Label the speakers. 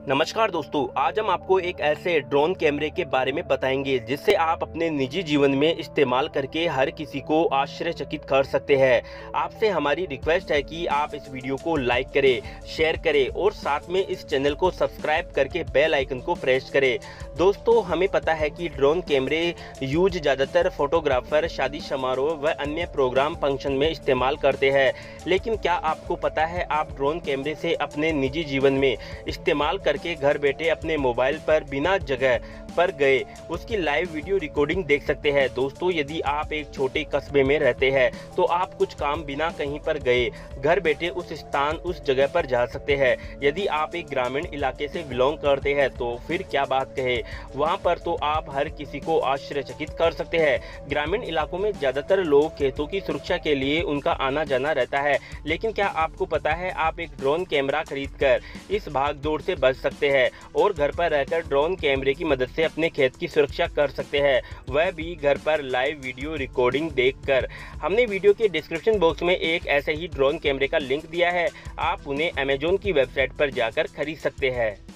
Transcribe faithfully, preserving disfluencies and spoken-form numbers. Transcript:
Speaker 1: नमस्कार दोस्तों, आज हम आपको एक ऐसे ड्रोन कैमरे के बारे में बताएंगे जिससे आप अपने निजी जीवन में इस्तेमाल करके हर किसी को आश्चर्यचकित कर सकते हैं। आपसे हमारी रिक्वेस्ट है कि आप इस वीडियो को लाइक करें, शेयर करें और साथ में इस चैनल को सब्सक्राइब करके बेल आइकन को प्रेस करें। दोस्तों, हमें पता है कि ड्रोन कैमरे यूज ज़्यादातर फोटोग्राफर शादी समारोह व अन्य प्रोग्राम फंक्शन में इस्तेमाल करते हैं, लेकिन क्या आपको पता है आप ड्रोन कैमरे से अपने निजी जीवन में इस्तेमाल करके घर बैठे अपने मोबाइल पर बिना जगह पर गए उसकी लाइव वीडियो रिकॉर्डिंग देख सकते हैं। दोस्तों, यदि आप एक छोटे कस्बे में रहते हैं तो आप कुछ काम बिना कहीं पर गए घर बैठे उस स्थान उस जगह पर जा सकते हैं। यदि आप एक ग्रामीण इलाके से बिलोंग करते हैं तो फिर क्या बात कहे, वहां पर तो आप हर किसी को आश्चर्यचकित कर सकते हैं। ग्रामीण इलाकों में ज़्यादातर लोग खेतों की सुरक्षा के लिए उनका आना जाना रहता है, लेकिन क्या आपको पता है आप एक ड्रोन कैमरा खरीद कर इस भाग दौड़ से बच सकते हैं और घर पर रहकर ड्रोन कैमरे की मदद से अपने खेत की सुरक्षा कर सकते हैं, वह भी घर पर लाइव वीडियो रिकॉर्डिंग देखकर। हमने वीडियो के डिस्क्रिप्शन बॉक्स में एक ऐसे ही ड्रोन कैमरे का लिंक दिया है, आप उन्हें अमेजॉन की वेबसाइट पर जाकर खरीद सकते हैं।